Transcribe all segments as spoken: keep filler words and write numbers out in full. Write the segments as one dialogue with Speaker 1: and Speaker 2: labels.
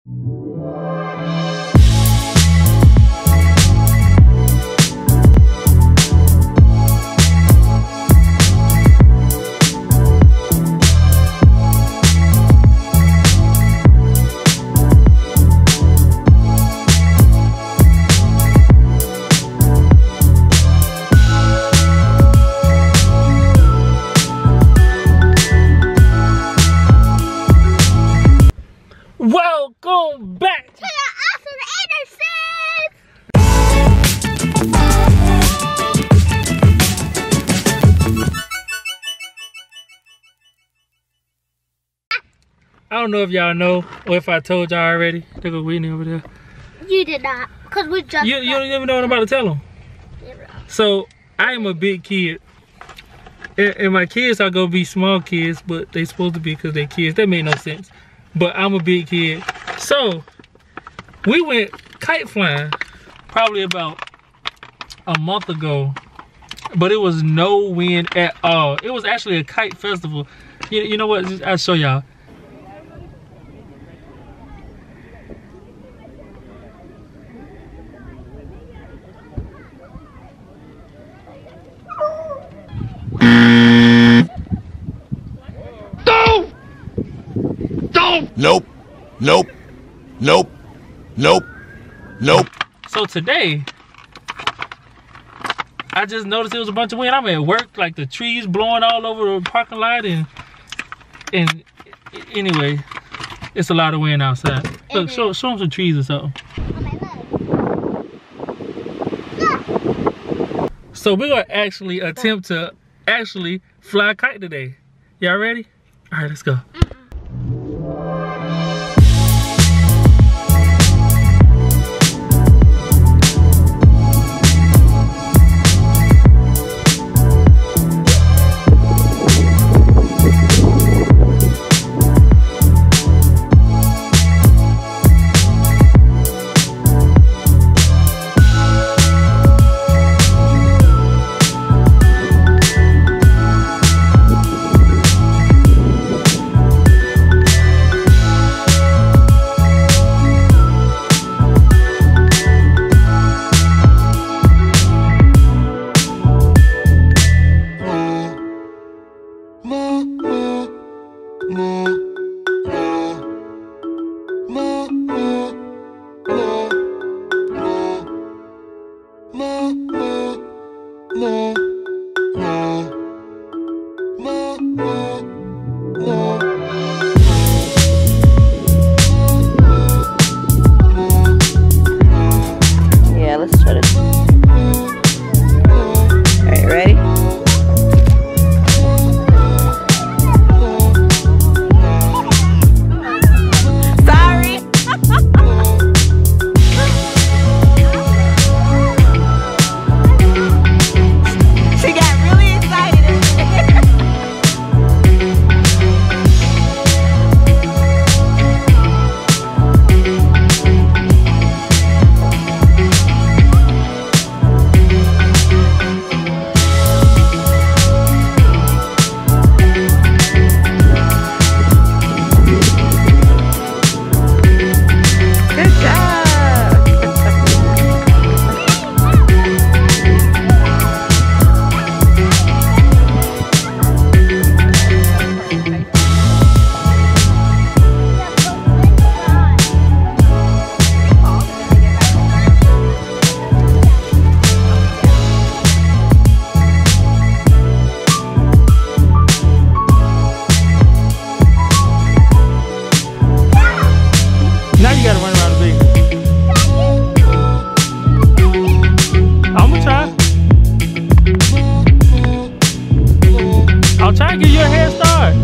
Speaker 1: Welcome back to
Speaker 2: the Awesome Andersons!
Speaker 1: I don't know if y'all know or if I told y'all already. There go Whitney over there.
Speaker 2: You did not, because we just
Speaker 1: You, you don't even know what I'm about to tell them. So, I am a big kid. And, and my kids are going to be small kids, but they supposed to be because they're kids. That made no sense. But I'm a big kid. So, we went kite flying probably about a month ago. But it was no wind at all. It was actually a kite festival. You, you know what? I'll show y'all.
Speaker 3: Nope, nope, nope, nope, nope.
Speaker 1: So today, I just noticed there was a bunch of wind. I'm at work, like the trees blowing all over the parking lot, and and anyway, it's a lot of wind outside. Look, show, show them some trees or something. So we're gonna actually attempt to actually fly a kite today. Y'all ready? All right, let's go.
Speaker 4: Yeah, let's try this. Alright, ready? Sorry! She got really excited.
Speaker 1: Now you gotta run around the big. I'ma try. I'll try to give you a head start.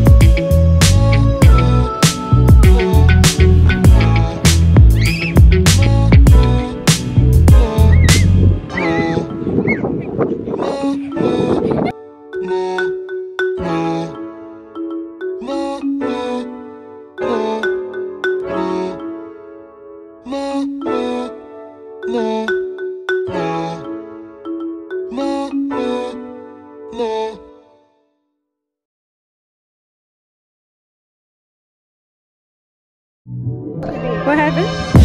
Speaker 4: driving?